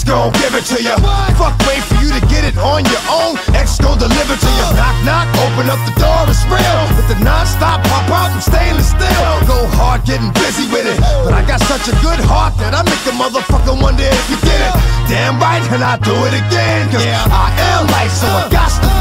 X gon' give it to you. Fuck, wait for you to get it on your own. X gon' deliver to you. Knock, knock, open up the door, it's real. With the non-stop pop out and stainless steel. Go hard, getting busy with it. But I got such a good heart that I make a motherfucker wonder if you did it. Damn right, and I do it again. Cause I am life, so I got to